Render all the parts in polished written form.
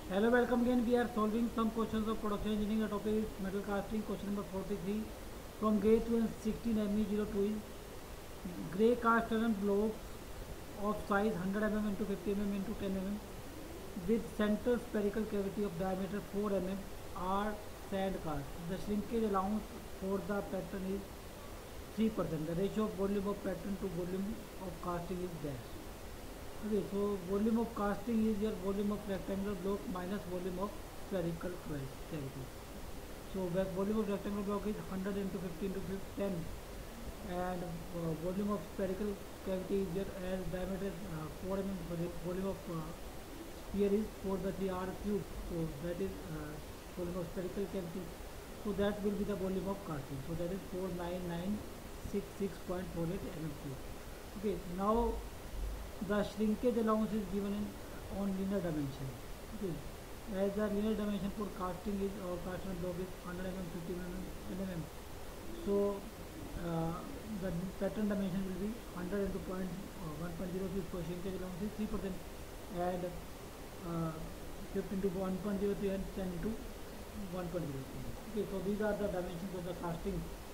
Hello, welcome again. We are solving some questions of production engineering. The topic is metal casting. Question number 43 from gate 16 ME02 is grey cast iron blocks of size 100 mm into 50 mm into 10 mm with center spherical cavity of diameter 4 mm are sand cast. The shrinkage allowance for the pattern is 3%. The ratio of volume of pattern to volume of casting is dash. Okay, so volume of casting is your volume of rectangular block minus volume of spherical cavity. So volume of rectangular block is 100 into 50 into 10, and volume of spherical cavity is your as diameter 4 mm. Volume of sphere is 4 by 3 r cube. So that is volume of spherical cavity. So that will be the volume of casting. So that is 49966.48 mm cube. Okay, now the shrinkage allowance is given on linear dimension. Okay, as the linear dimension for casting is or casting block is 100 mm, 50 mm, 10 mm. So the pattern dimension will be 100 into 1.06. So shrinkage allowance is 3%, and 50 into 1.03 and 10 into 1.03. Okay, so these are the dimensions of the casting.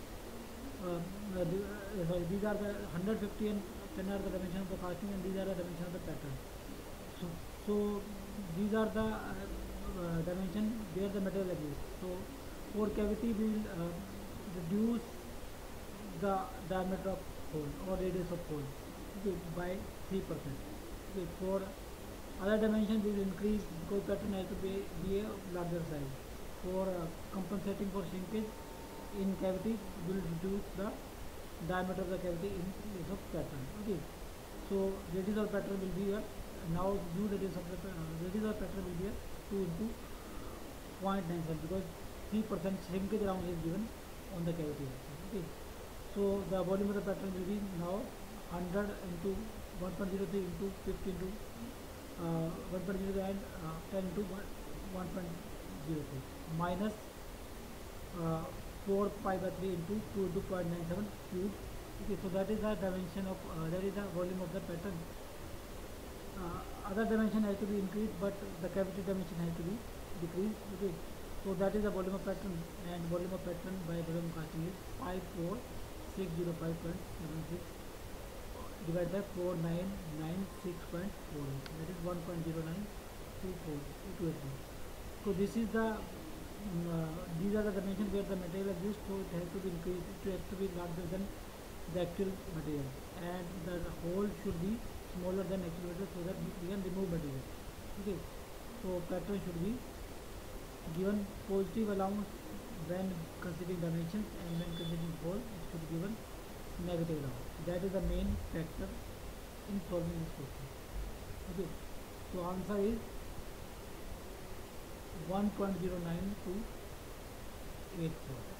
These are the 150 and 10 are the dimensions of the casting, and these are the dimensions of the pattern. So these are the dimension where the material exists. So for cavity we will reduce the diameter of hole or radius of hole, okay, by 3%. Okay, for other dimension we will increase because pattern has to be a larger size. For compensating for shrinkage in cavity, we will reduce the diameter of the cavity in case of pattern. Okay, so radius of pattern will be now new radius of the pattern will be 2 into 0.97 because 3% shrinkage allowance is given on the cavity. Okay, so the volume of the pattern will be now 100 into 1.03 into 50 into 1.03 and 10 into 1.03 minus 4 pi by 3 into 2 into 0.97 cube. Okay, so that is the dimension of that is the volume of the pattern. Other dimension has to be increased, but the cavity dimension has to be decreased. Okay, so that is the volume of pattern, and volume of pattern by volume casting is 54605.76 divided by 4996.48. That is 1.0924. So this is the these are the dimensions where the material exists. So it has to be increased. It has to be larger than the actual material, and the hole should be smaller than actual material so that we can remove material. Okay, so pattern should be given positive allowance when considering dimensions, and when considering hole it should be given negative allowance. That is the main factor in solving this question. Okay, so answer is 1.09 to 84.